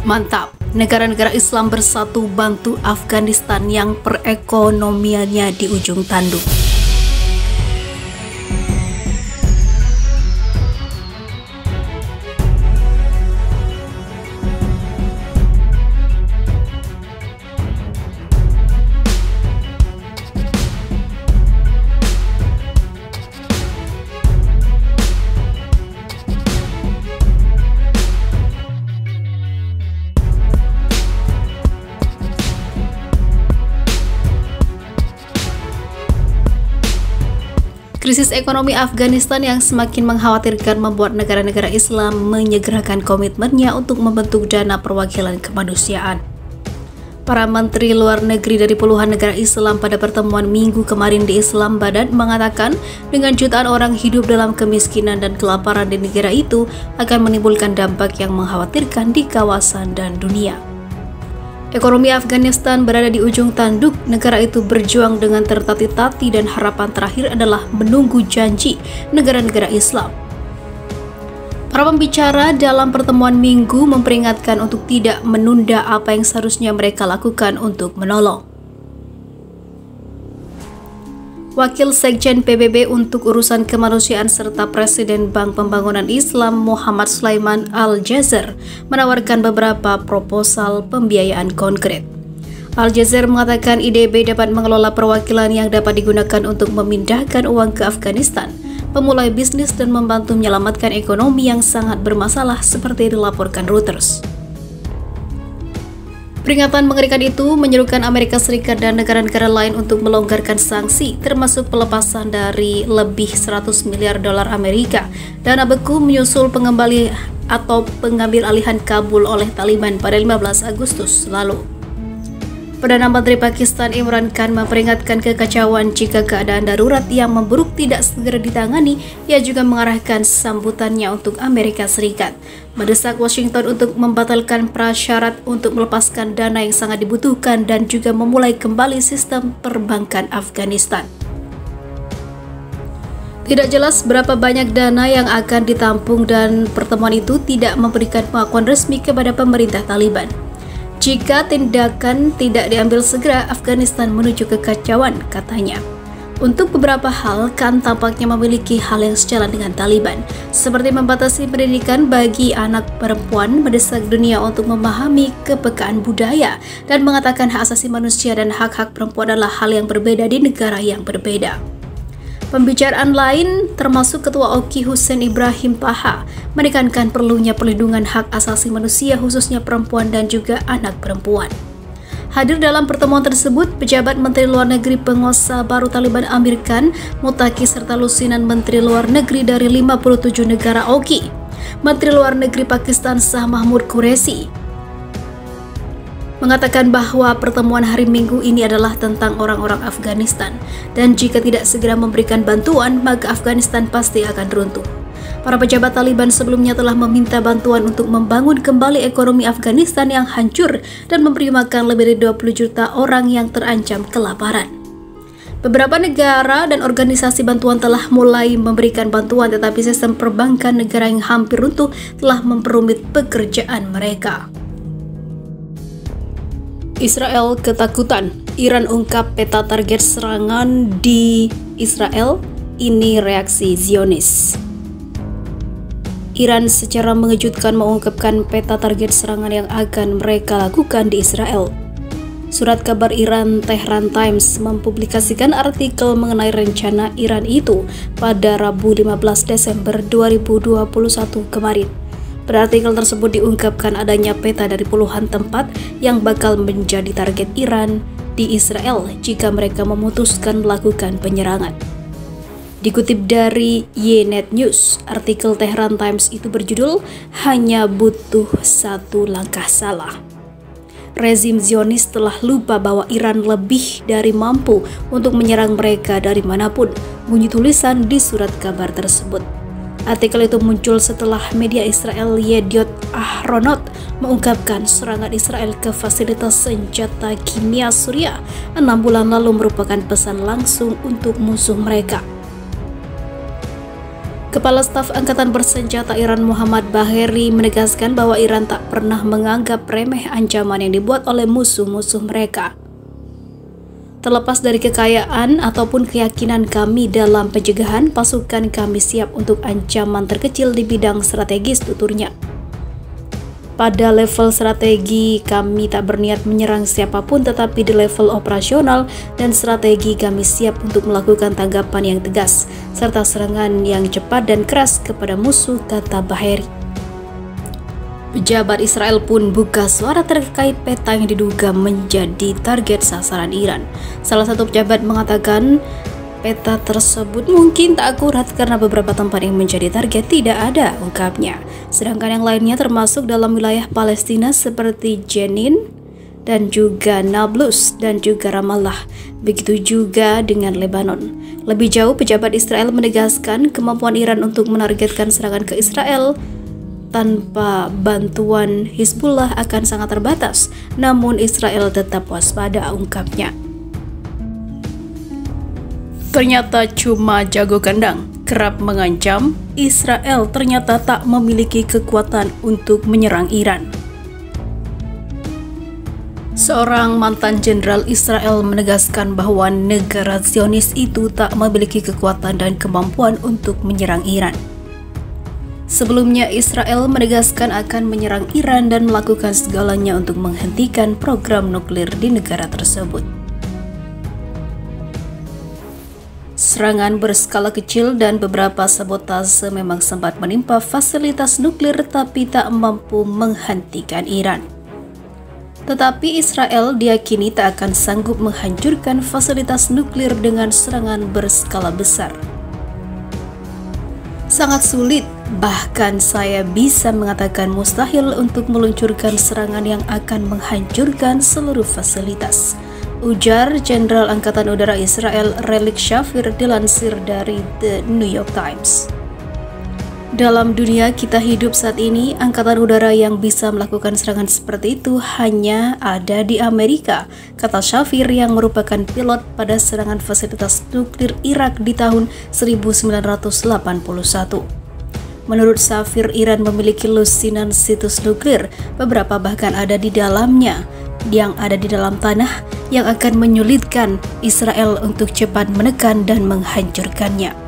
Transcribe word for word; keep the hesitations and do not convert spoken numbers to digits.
Mantap, negara-negara Islam bersatu bantu Afghanistan yang perekonomiannya di ujung tanduk. Krisis ekonomi Afghanistan yang semakin mengkhawatirkan membuat negara-negara Islam menyegerakan komitmennya untuk membentuk dana perwakilan kemanusiaan. Para menteri luar negeri dari puluhan negara Islam pada pertemuan minggu kemarin di Islamabad mengatakan dengan jutaan orang hidup dalam kemiskinan dan kelaparan di negara itu akan menimbulkan dampak yang mengkhawatirkan di kawasan dan dunia. Ekonomi Afghanistan berada di ujung tanduk. Negara itu berjuang dengan tertati-tati dan harapan terakhir adalah menunggu janji negara-negara Islam. Para pembicara dalam pertemuan minggu memperingatkan untuk tidak menunda apa yang seharusnya mereka lakukan untuk menolong. Wakil Sekjen P B B untuk urusan kemanusiaan serta Presiden Bank Pembangunan Islam Muhammad Sulaiman Al-Jazer menawarkan beberapa proposal pembiayaan konkret. Al-Jazer mengatakan I D B dapat mengelola perwakilan yang dapat digunakan untuk memindahkan uang ke Afghanistan, memulai bisnis dan membantu menyelamatkan ekonomi yang sangat bermasalah seperti dilaporkan Reuters. Peringatan mengerikan itu menyerukan Amerika Serikat dan negara-negara lain untuk melonggarkan sanksi, termasuk pelepasan dari lebih seratus miliar dolar Amerika dana beku menyusul pengembali atau pengambil alihan Kabul oleh Taliban pada lima belas Agustus lalu. Perdana Menteri Pakistan Imran Khan memperingatkan kekacauan jika keadaan darurat yang memburuk tidak segera ditangani. Ia juga mengarahkan sambutannya untuk Amerika Serikat, mendesak Washington untuk membatalkan prasyarat untuk melepaskan dana yang sangat dibutuhkan dan juga memulai kembali sistem perbankan Afghanistan. Tidak jelas berapa banyak dana yang akan ditampung dan pertemuan itu tidak memberikan pengakuan resmi kepada pemerintah Taliban. Jika tindakan tidak diambil segera, Afghanistan menuju kekacauan, katanya. Untuk beberapa hal, Khan tampaknya memiliki hal yang sejalan dengan Taliban, seperti membatasi pendidikan bagi anak perempuan, mendesak dunia untuk memahami kepekaan budaya, dan mengatakan hak asasi manusia dan hak-hak perempuan adalah hal yang berbeda di negara yang berbeda. Pembicaraan lain, termasuk Ketua O K I Hussein Ibrahim Taha, menekankan perlunya perlindungan hak asasi manusia khususnya perempuan dan juga anak perempuan. Hadir dalam pertemuan tersebut, pejabat Menteri Luar Negeri penguasa baru Taliban Amir Khan Muttaqi serta lusinan Menteri Luar Negeri dari lima puluh tujuh negara O K I. Menteri Luar Negeri Pakistan Shah Mahmud Qureshi mengatakan bahwa pertemuan hari Minggu ini adalah tentang orang-orang Afghanistan dan jika tidak segera memberikan bantuan, maka Afghanistan pasti akan runtuh. Para pejabat Taliban sebelumnya telah meminta bantuan untuk membangun kembali ekonomi Afghanistan yang hancur dan memberi makan lebih dari dua puluh juta orang yang terancam kelaparan. Beberapa negara dan organisasi bantuan telah mulai memberikan bantuan, tetapi sistem perbankan negara yang hampir runtuh telah memperumit pekerjaan mereka. Israel ketakutan, Iran ungkap peta target serangan di Israel, ini reaksi Zionis. Iran secara mengejutkan mengungkapkan peta target serangan yang akan mereka lakukan di Israel. Surat kabar Iran Tehran Times mempublikasikan artikel mengenai rencana Iran itu pada Rabu lima belas Desember dua ribu dua puluh satu kemarin. Pada artikel tersebut diungkapkan adanya peta dari puluhan tempat yang bakal menjadi target Iran di Israel jika mereka memutuskan melakukan penyerangan. Dikutip dari Ynet News, artikel Tehran Times itu berjudul "Hanya Butuh Satu Langkah Salah". Rezim Zionis telah lupa bahwa Iran lebih dari mampu untuk menyerang mereka dari manapun, bunyi tulisan di surat kabar tersebut. Artikel itu muncul setelah media Israel Yediot Ahronot mengungkapkan serangan Israel ke fasilitas senjata kimia Suriah enam bulan lalu merupakan pesan langsung untuk musuh mereka. Kepala Staf Angkatan Bersenjata Iran Muhammad Bagheri menegaskan bahwa Iran tak pernah menganggap remeh ancaman yang dibuat oleh musuh-musuh mereka. Terlepas dari kekayaan ataupun keyakinan kami dalam pencegahan, pasukan kami siap untuk ancaman terkecil di bidang strategis, tuturnya. Pada level strategi, kami tak berniat menyerang siapapun, tetapi di level operasional dan strategi kami siap untuk melakukan tanggapan yang tegas, serta serangan yang cepat dan keras kepada musuh, kata Bagheri. Pejabat Israel pun buka suara terkait peta yang diduga menjadi target sasaran Iran. Salah satu pejabat mengatakan, peta tersebut mungkin tak akurat karena beberapa tempat yang menjadi target tidak ada, ungkapnya. Sedangkan yang lainnya termasuk dalam wilayah Palestina seperti Jenin dan juga Nablus dan juga Ramallah. Begitu juga dengan Lebanon. Lebih jauh, pejabat Israel menegaskan kemampuan Iran untuk menargetkan serangan ke Israel tanpa bantuan Hizbullah akan sangat terbatas. Namun Israel tetap waspada, ungkapnya. Ternyata cuma jago kandang, kerap mengancam. Israel ternyata tak memiliki kekuatan untuk menyerang Iran. Seorang mantan jenderal Israel menegaskan bahwa negara Zionis itu tak memiliki kekuatan dan kemampuan untuk menyerang Iran. Sebelumnya, Israel menegaskan akan menyerang Iran dan melakukan segalanya untuk menghentikan program nuklir di negara tersebut. Serangan berskala kecil dan beberapa sabotase memang sempat menimpa fasilitas nuklir tapi tak mampu menghentikan Iran. Tetapi Israel diyakini tak akan sanggup menghancurkan fasilitas nuklir dengan serangan berskala besar. Sangat sulit, bahkan saya bisa mengatakan mustahil untuk meluncurkan serangan yang akan menghancurkan seluruh fasilitas, ujar Jenderal Angkatan Udara Israel Relik Shafir dilansir dari The New York Times. Dalam dunia kita hidup saat ini, angkatan udara yang bisa melakukan serangan seperti itu hanya ada di Amerika, kata Shafir yang merupakan pilot pada serangan fasilitas nuklir Irak di tahun seribu sembilan ratus delapan puluh satu. Menurut Shafir, Iran memiliki lusinan situs nuklir, beberapa bahkan ada di dalamnya, yang ada di dalam tanah, yang akan menyulitkan Israel untuk cepat menekan dan menghancurkannya.